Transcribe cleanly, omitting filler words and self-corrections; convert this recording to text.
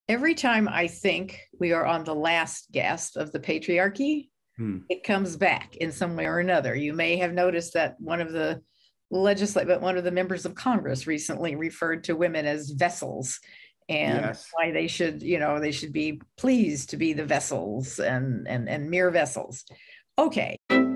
Every time I think we are on the last gasp of the patriarchy, it comes back in some way or another. You may have noticed that one of the members of Congress recently referred to women as vessels, and Yes. why they should, they should be pleased to be the vessels and mere vessels. Okay.